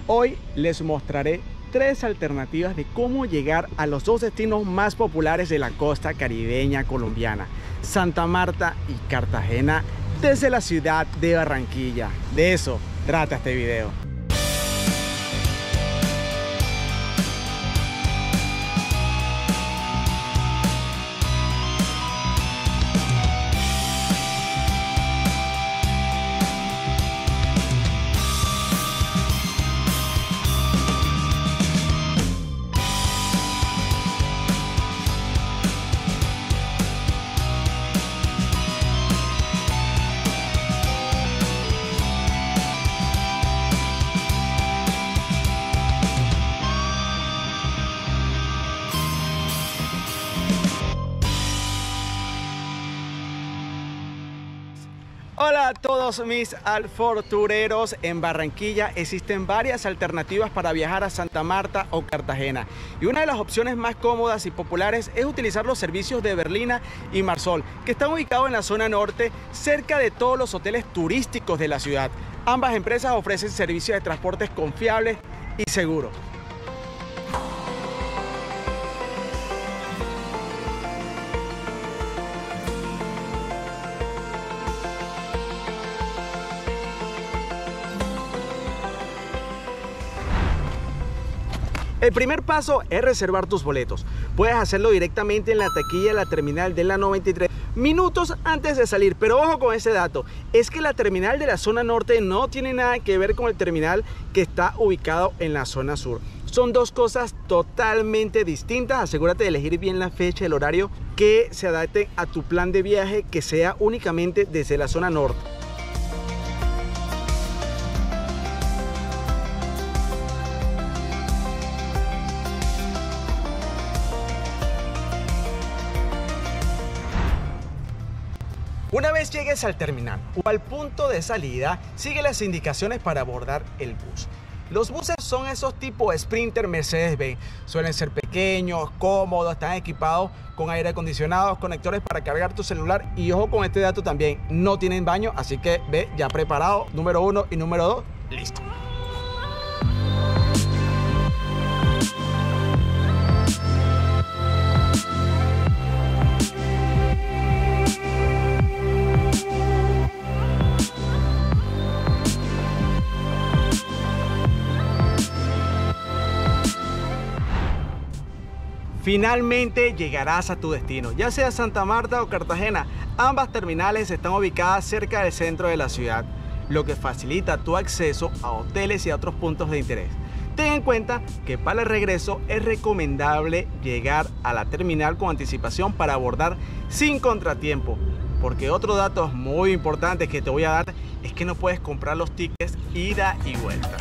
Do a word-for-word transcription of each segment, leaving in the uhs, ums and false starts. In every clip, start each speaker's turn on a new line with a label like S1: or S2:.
S1: Hoy les mostraré tres alternativas de cómo llegar a los dos destinos más populares de la costa caribeña colombiana, Santa Marta y Cartagena, desde la ciudad de Barranquilla. De eso trata este video. Hola a todos mis alfortureros. En Barranquilla existen varias alternativas para viajar a Santa Marta o Cartagena, y una de las opciones más cómodas y populares es utilizar los servicios de Berlina y Marsol, que están ubicados en la zona norte, cerca de todos los hoteles turísticos de la ciudad. Ambas empresas ofrecen servicios de transportes confiables y seguros. El primer paso es reservar tus boletos. Puedes hacerlo directamente en la taquilla de la terminal de la noventa y tres minutos antes de salir, pero ojo con ese dato, es que la terminal de la zona norte no tiene nada que ver con el terminal que está ubicado en la zona sur. Son dos cosas totalmente distintas. Asegúrate de elegir bien la fecha y el horario que se adapte a tu plan de viaje, que sea únicamente desde la zona norte. Una vez llegues al terminal o al punto de salida, sigue las indicaciones para abordar el bus. Los buses son esos tipo Sprinter, Mercedes-Benz. Suelen ser pequeños, cómodos, están equipados con aire acondicionado, conectores para cargar tu celular, y ojo con este dato también, no tienen baño, así que ve ya preparado, número uno y número dos, listo. Finalmente llegarás a tu destino, ya sea Santa Marta o Cartagena. Ambas terminales están ubicadas cerca del centro de la ciudad, lo que facilita tu acceso a hoteles y a otros puntos de interés. Ten en cuenta que para el regreso es recomendable llegar a la terminal con anticipación para abordar sin contratiempo, porque otro dato muy importante que te voy a dar es que no puedes comprar los tickets ida y vuelta.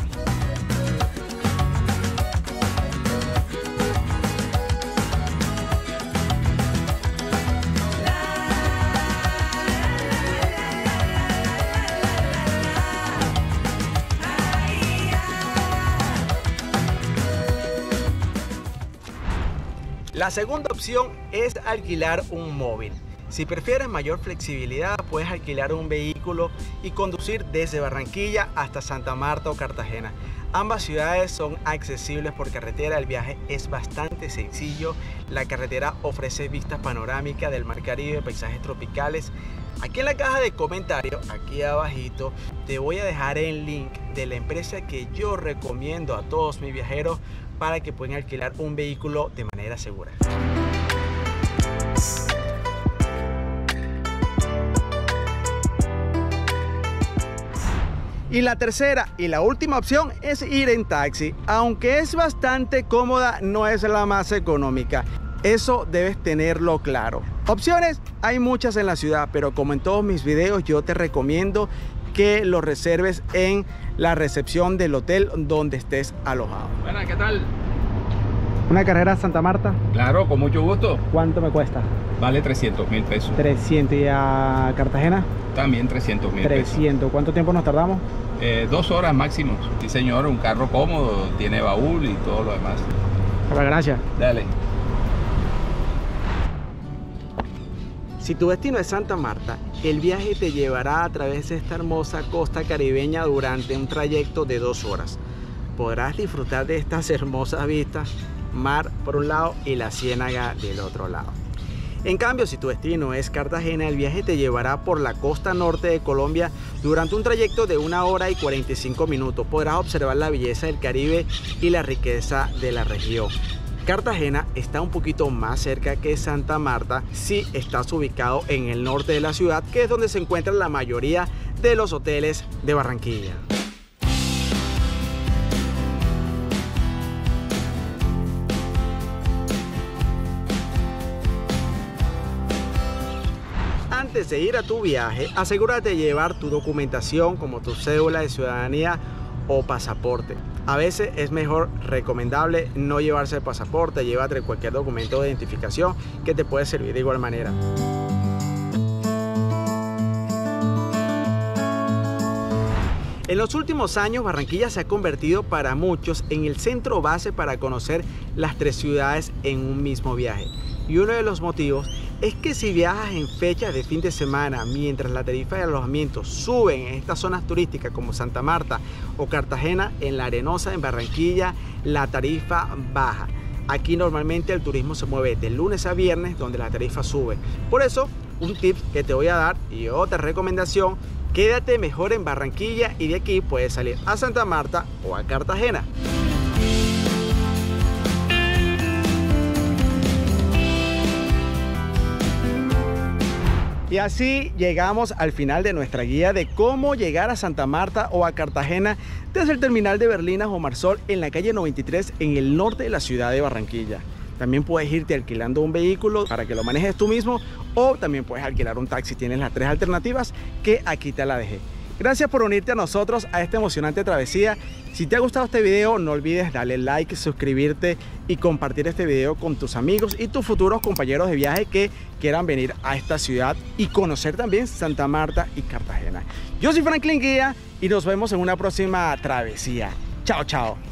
S1: La segunda opción es alquilar un móvil. Si prefieres mayor flexibilidad, puedes alquilar un vehículo y conducir desde Barranquilla hasta Santa Marta o Cartagena. Ambas ciudades son accesibles por carretera, el viaje es bastante sencillo. La carretera ofrece vistas panorámicas del Mar Caribe, paisajes tropicales. Aquí en la caja de comentarios, aquí abajito, te voy a dejar el link de la empresa que yo recomiendo a todos mis viajeros para que puedan alquilar un vehículo de manera segura. Y la tercera y la última opción es ir en taxi. Aunque es bastante cómoda, no es la más económica. Eso debes tenerlo claro. Opciones hay muchas en la ciudad, pero como en todos mis videos, yo te recomiendo que lo reserves en la recepción del hotel donde estés alojado.
S2: Bueno, ¿qué tal?
S1: ¿Una carrera a Santa Marta?
S2: Claro, con mucho gusto.
S1: ¿Cuánto me cuesta?
S2: Vale trescientos mil pesos.
S1: trescientos. ¿Y a Cartagena?
S2: También trescientos mil pesos.
S1: trescientos. ¿Cuánto tiempo nos tardamos?
S2: Eh, dos horas máximo. Sí, señor, un carro cómodo, tiene baúl y todo lo demás.
S1: Muchas gracias.
S2: Dale.
S1: Si tu destino es Santa Marta, el viaje te llevará a través de esta hermosa costa caribeña durante un trayecto de dos horas. podrás disfrutar de estas hermosas vistas, mar por un lado y la ciénaga del otro lado. En cambio, si tu destino es Cartagena, el viaje te llevará por la costa norte de Colombia durante un trayecto de una hora y cuarenta y cinco minutos. Podrás observar la belleza del Caribe y la riqueza de la región. Cartagena está un poquito más cerca que Santa Marta si estás ubicado en el norte de la ciudad, que es donde se encuentran la mayoría de los hoteles de Barranquilla. Antes de ir a tu viaje, asegúrate de llevar tu documentación como tu cédula de ciudadanía o pasaporte. A veces es mejor, recomendable, no llevarse el pasaporte, llévate cualquier documento de identificación que te puede servir de igual manera. En los últimos años, Barranquilla se ha convertido para muchos en el centro base para conocer las tres ciudades en un mismo viaje. Y uno de los motivos es que si viajas en fechas de fin de semana, mientras la tarifa de alojamiento suben en estas zonas turísticas como Santa Marta o Cartagena, en La Arenosa, en Barranquilla, la tarifa baja. Aquí normalmente el turismo se mueve de lunes a viernes, donde la tarifa sube. Por eso, un tip que te voy a dar y otra recomendación: quédate mejor en Barranquilla y de aquí puedes salir a Santa Marta o a Cartagena. Y así llegamos al final de nuestra guía de cómo llegar a Santa Marta o a Cartagena desde el terminal de Berlina Omar Sol en la calle noventa y tres en el norte de la ciudad de Barranquilla. También puedes irte alquilando un vehículo para que lo manejes tú mismo, o también puedes alquilar un taxi. Tienes las tres alternativas que aquí te la dejé. Gracias por unirte a nosotros a esta emocionante travesía. Si te ha gustado este video, no olvides darle like, suscribirte y compartir este video con tus amigos y tus futuros compañeros de viaje que quieran venir a esta ciudad y conocer también Santa Marta y Cartagena. Yo soy Franklin Guía y nos vemos en una próxima travesía. Chao, chao.